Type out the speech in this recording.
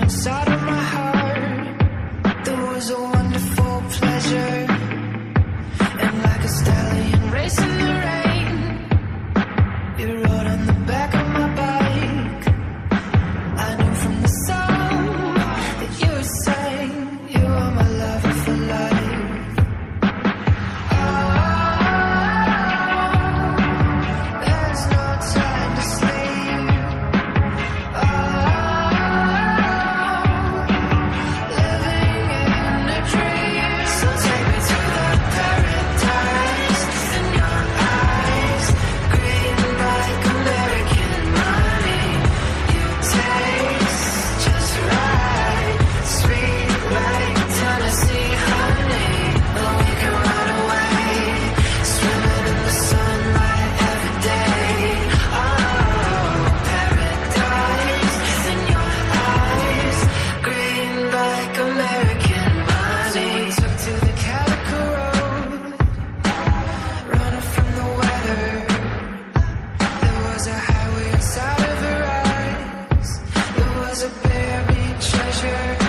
inside of my heart. There was a wonderful pleasure, and like a stallion racing the rain, you rode on the back of my bike. I knew from the song that you sang, you are my lover for life. Inside of her eyes, there was a buried treasure.